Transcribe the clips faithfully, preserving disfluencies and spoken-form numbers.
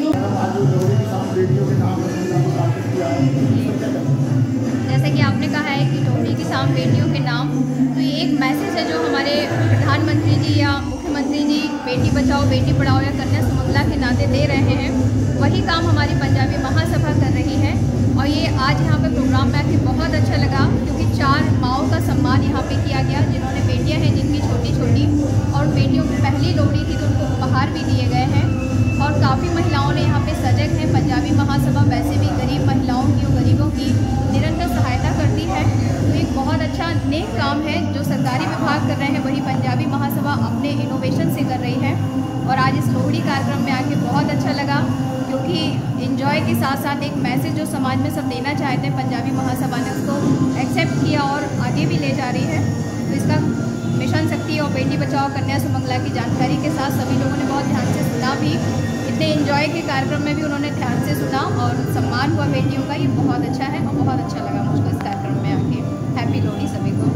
जैसे कि आपने कहा है कि लोहड़ी की शाम बेटियों के नाम, तो ये एक मैसेज है जो हमारे प्रधानमंत्री जी या मुख्यमंत्री जी बेटी बचाओ बेटी पढ़ाओ या कन्या सुमंगला के नाते दे रहे हैं। वही काम हमारी पंजाबी महासभा कर रही है। और ये आज यहाँ पे प्रोग्राम में आके बहुत अच्छा लगा, क्योंकि चार माओं का सम्मान यहाँ पे किया गया जिन्होंने बेटियाँ हैं जिनकी छोटी छोटी, और बेटियों की पहली लोहड़ी थी तो उनको उपहार भी दिए गए हैं। और काफ़ी महिलाओं ने यहाँ पे सजग हैं। पंजाबी महासभा वैसे भी गरीब महिलाओं की और गरीबों की निरंतर सहायता करती है, तो एक बहुत अच्छा नेक काम है जो सरकारी विभाग कर रहे हैं, वही पंजाबी महासभा अपने इनोवेशन से कर रही है। और आज इस लोहड़ी कार्यक्रम में आके बहुत अच्छा लगा, क्योंकि एंजॉय के साथ साथ एक मैसेज जो समाज में सब देना चाहते हैं, पंजाबी महासभा ने उसको एक्सेप्ट किया और आगे भी ले जा रही है। तो इसका मिशन शक्ति और बेटी बचाओ कन्या सुमंगला की जानकारी के साथ सभी लोगों ने बहुत ध्यान से सुना भी। इतने एंजॉय के कार्यक्रम में भी उन्होंने ध्यान से सुना और सम्मान हुआ बेटियों का, ये बहुत अच्छा है और बहुत अच्छा लगा मुझको इस कार्यक्रम में आके। हैप्पी लोहड़ी सभी को।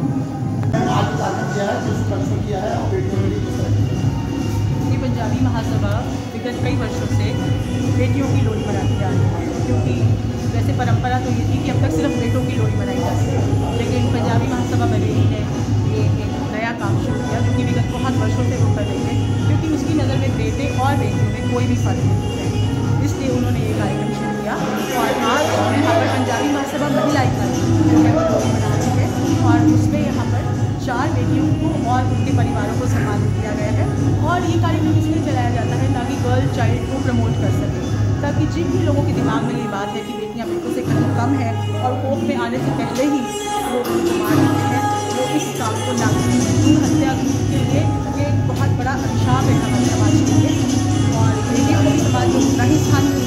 ये पंजाबी महासभा विगत कई वर्षों से बेटियों की लोहड़ी मनाती आ रही है, क्योंकि वैसे परंपरा तो ये थी कि अब तक सिर्फ बेटों की लोहड़ी मनाई जाती है, लेकिन पंजाबी महासभा बरेली ने ये एक नया काम शुरू किया जो कि विगत बहुत वर्षों से वो कर रही है, क्योंकि उसकी नज़र में बेटे और बेटियों में कोई भी फर्क नहीं है। इसलिए उन्होंने ये कार्यक्रम शुरू किया और आज यहाँ पर पंजाबी महासभा महिला इकाई जो है वो लोहड़ी मना रही है, और उसमें यहाँ पर चार बेटियों को और उनके परिवारों को सम्मानित किया गया है। और ये कार्यक्रम इसलिए चलाया जाता है ताकि गर्ल चाइल्ड को प्रमोट कर सके, ताकि जिन भी लोगों के दिमाग में ये बात है कि बेटियाँ बेटों से कहीं कम है और कोख में आने से पहले ही वो उनको मार देते हैं, वो इस काम को ना करें। भ्रूण हत्या के लिए ये एक बहुत बड़ा अभिशाप है हमारे समाज के लिए, और बेटियों को भी समाज में उतना ही स्थान